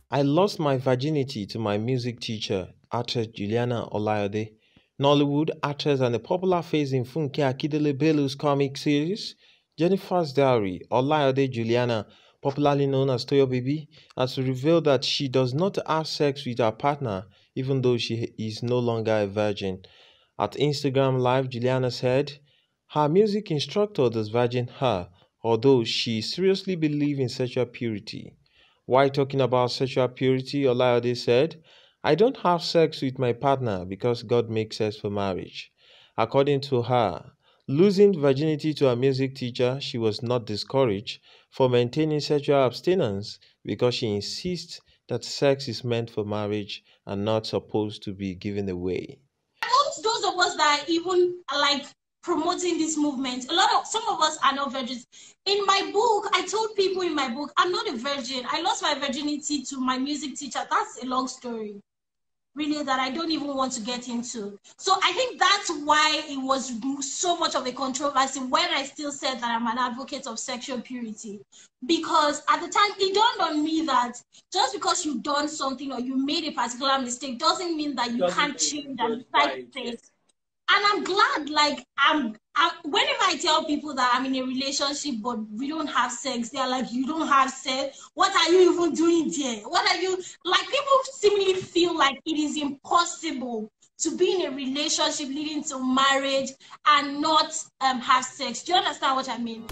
I lost my virginity to my music teacher, actress Juliana Olayode. Nollywood actress and a popular face in Funke Akindele-Bello's comic series, Jenifa's Diary, Olayode Juliana, popularly known as Toyo Baby, has revealed that she does not have sex with her partner even though she is no longer a virgin. At Instagram Live, Juliana said her music instructor does virgin her, although she seriously believes in sexual purity. While talking about sexual purity, Olayode said, I don't have sex with my partner because God makes sex for marriage. According to her, losing virginity to her music teacher, she was not discouraged for maintaining sexual abstinence because she insists that sex is meant for marriage and not supposed to be given away. Those of us that are even like promoting this movement, some of us are not virgins. In my book, I told people in my book, I'm not a virgin. I lost my virginity to my music teacher. That's a long story, really, that I don't even want to get into. So I think that's why it was so much of a controversy when I still said that I'm an advocate of sexual purity. Because at the time, it dawned on me that just because you've done something or you made a particular mistake doesn't mean that you can't change and decide to say. And I'm glad, like, whenever I tell people that I'm in a relationship but we don't have sex, they're like, you don't have sex? What are you even doing there? What are you, like, people seemingly feel like it is impossible to be in a relationship leading to marriage and not have sex. Do you understand what I mean?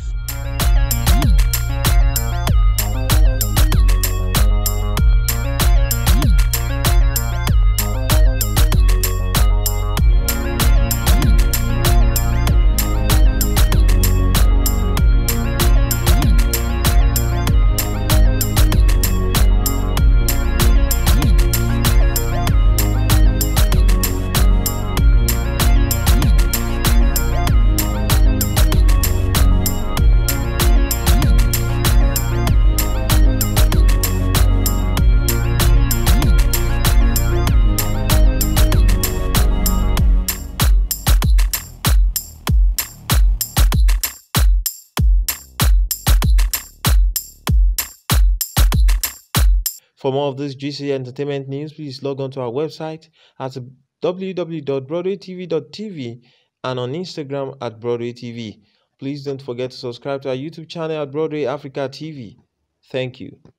For more of this juicy entertainment news, please log on to our website at www.broadwaytv.tv and on Instagram at BroadwayTV. Please don't forget to subscribe to our YouTube channel at Broadway Africa TV. Thank you.